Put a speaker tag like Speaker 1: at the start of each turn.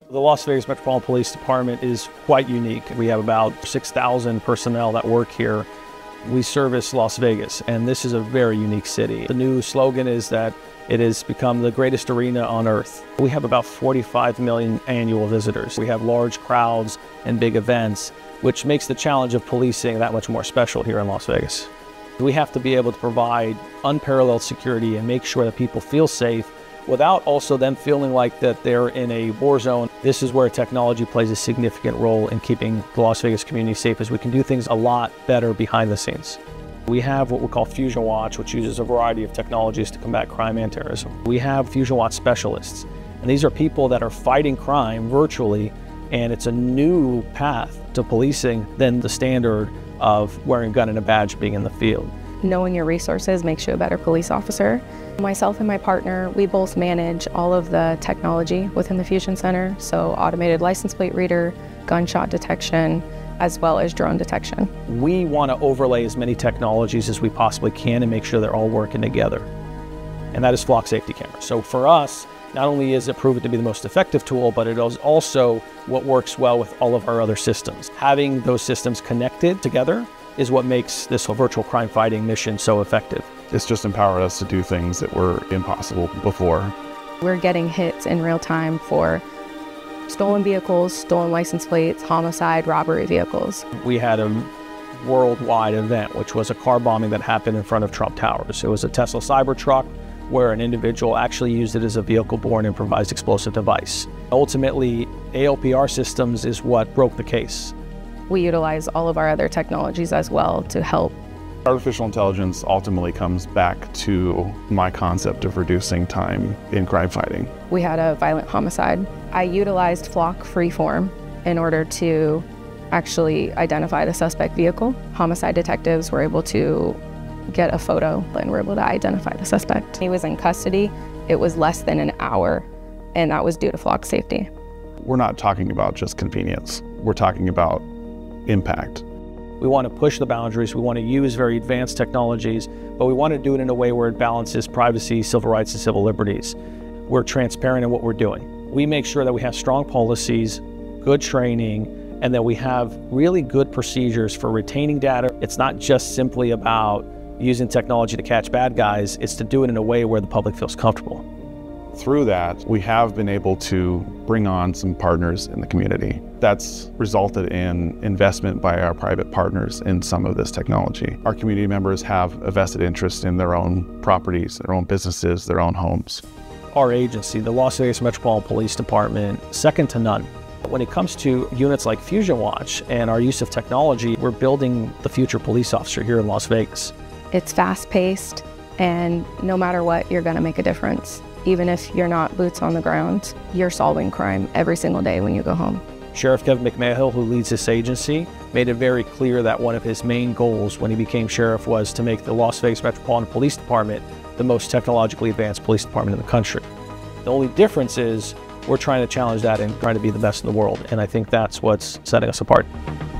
Speaker 1: The Las Vegas Metropolitan Police Department is quite unique. We have about 6,000 personnel that work here. We service Las Vegas, and this is a very unique city. The new slogan is that it has become the greatest arena on earth. We have about 45 million annual visitors. We have large crowds and big events, which makes the challenge of policing that much more special here in Las Vegas. We have to be able to provide unparalleled security and make sure that people feel safe without also them feeling like that they're in a war zone. This is where technology plays a significant role in keeping the Las Vegas community safe, as we can do things a lot better behind the scenes. We have what we call Fusion Watch, which uses a variety of technologies to combat crime and terrorism. We have Fusion Watch specialists, and these are people that are fighting crime virtually, and it's a new path to policing than the standard of wearing a gun and a badge being in the field.
Speaker 2: Knowing your resources makes you a better police officer. Myself and my partner, we both manage all of the technology within the Fusion Center, so automated license plate reader, gunshot detection, as well as drone detection.
Speaker 1: We want to overlay as many technologies as we possibly can and make sure they're all working together. And that is flock safety cameras. So for us, not only is it proven to be the most effective tool, but it is also what works well with all of our other systems. Having those systems connected together is what makes this whole virtual crime fighting mission so effective.
Speaker 3: It's just empowered us to do things that were impossible before.
Speaker 2: We're getting hits in real time for stolen vehicles, stolen license plates, homicide, robbery vehicles.
Speaker 1: We had a worldwide event, which was a car bombing that happened in front of Trump Towers. It was a Tesla Cybertruck where an individual actually used it as a vehicle-borne improvised explosive device. Ultimately, ALPR systems is what broke the case.
Speaker 2: We utilize all of our other technologies as well to help.
Speaker 3: Artificial intelligence ultimately comes back to my concept of reducing time in crime fighting.
Speaker 2: We had a violent homicide. I utilized Flock Freeform in order to actually identify the suspect vehicle. Homicide detectives were able to get a photo and were able to identify the suspect. He was in custody. It was less than an hour, and that was due to Flock safety.
Speaker 3: We're not talking about just convenience. We're talking about impact.
Speaker 1: We want to push the boundaries. We want to use very advanced technologies, but we want to do it in a way where it balances privacy, civil rights, and civil liberties. We're transparent in what we're doing. We make sure that we have strong policies, good training, and that we have really good procedures for retaining data. It's not just simply about using technology to catch bad guys. It's to do it in a way where the public feels comfortable.
Speaker 3: Through that, we have been able to bring on some partners in the community. That's resulted in investment by our private partners in some of this technology. Our community members have a vested interest in their own properties, their own businesses, their own homes.
Speaker 1: Our agency, the Las Vegas Metropolitan Police Department, second to none. When it comes to units like Fusion Watch and our use of technology, we're building the future police officer here in Las Vegas.
Speaker 2: It's fast-paced, and no matter what, you're going to make a difference. Even if you're not boots on the ground, you're solving crime every single day when you go home.
Speaker 1: Sheriff Kevin McMahill, who leads this agency, made it very clear that one of his main goals when he became sheriff was to make the Las Vegas Metropolitan Police Department the most technologically advanced police department in the country. The only difference is we're trying to challenge that and trying to be the best in the world, and I think that's what's setting us apart.